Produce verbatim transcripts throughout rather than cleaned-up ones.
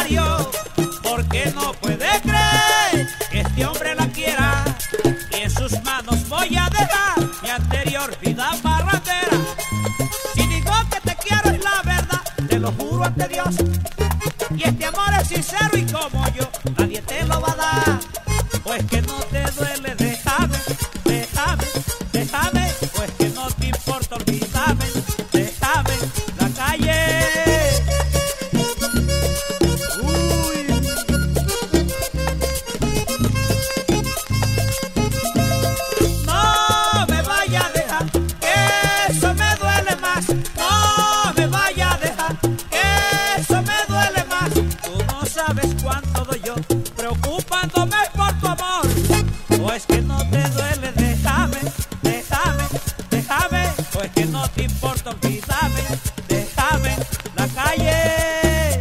Mario, porque no puede creer que este hombre la quiera, y en sus manos voy a dejar mi anterior vida parrandera. Si digo que te quiero es la verdad, te lo juro ante Dios, y este amor es sincero y como yo nadie te lo va a dar. Pues que no te duele, déjame, déjame, déjame, pues que no te importa, olvídame, déjame la calle. Uy. No me vaya a dejar, que eso me duele más. No me vaya a dejar, que eso me duele más. Tú no sabes cuánto doy yo preocupándome por tu amor. Pues que no te duele, déjame, déjame, déjame, pues que no te importa, olvídame, déjame la calle.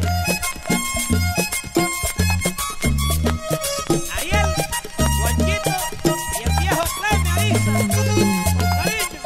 Ariel, Juanchito y el viejo Clay me avisan, con cariño.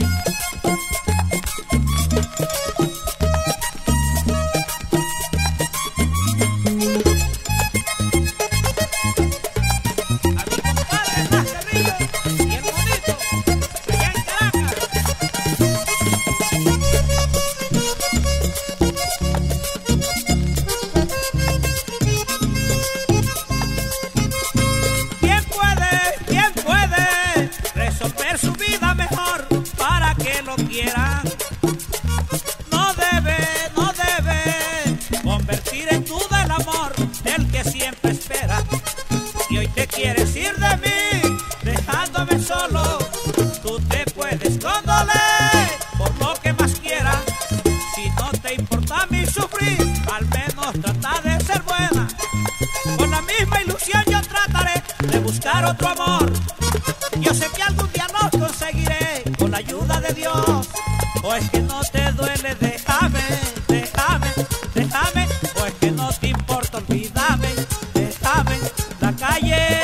Su vida mejor para que lo quieran. No debe, no debe convertir en duda el amor del que siempre espera. Y hoy te quieres ir de mí, dejándome solo. Tú te puedes condoler por lo que más quieras. Si no te importa mi sufrir, al menos trata de ser buena. Con la misma ilusión yo trataré de buscar otro amor. Yo sé que algún día nos conseguiré con la ayuda de Dios. Pues que no te duele, déjame, déjame, déjame, pues que no te importa, olvídame, déjame la calle.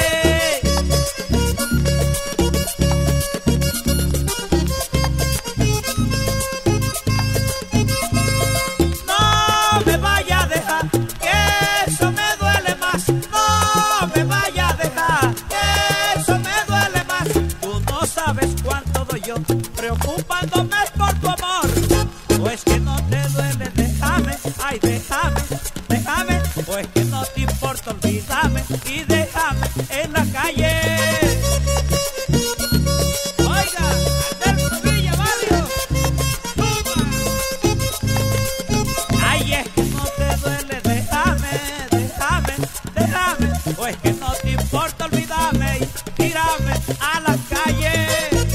No me vaya a dejar, que eso me duele más. No me vaya a dejar, que eso me duele más. Tú no sabes cuánto doy yo preocupándome por tu amor. Pues que no te duele, déjame, ay déjame, déjame, pues que no te importa, olvídame y déjame en la calle. Oiga, Alberto Villa, Mario, toma. Ay, es que no te duele, déjame, déjame, déjame, pues que no te importa, olvídame y tírame a la calle.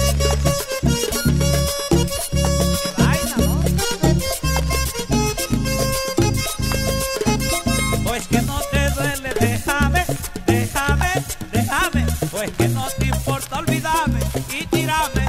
Pues que no te duele, déjame, déjame, déjame, pues que no te importa, olvídame y tírame